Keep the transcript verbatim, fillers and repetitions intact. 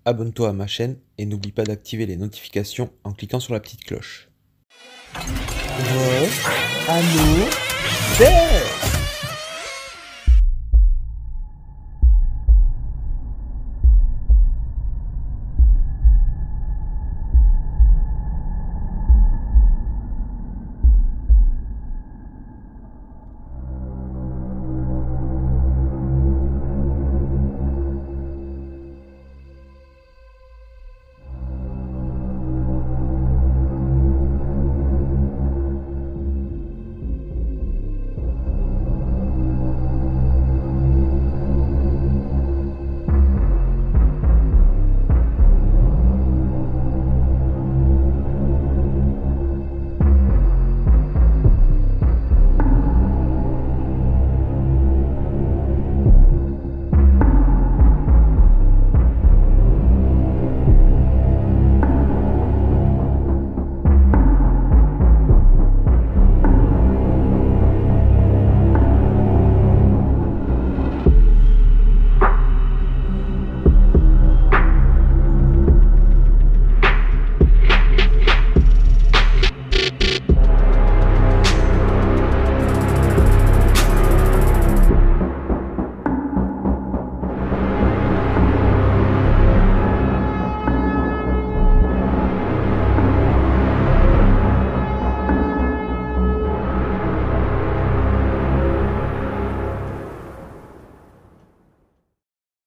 abonne-toi à ma chaîne et n'oublie pas d'activer les notifications en cliquant sur la petite cloche. Ross, Anno, Terre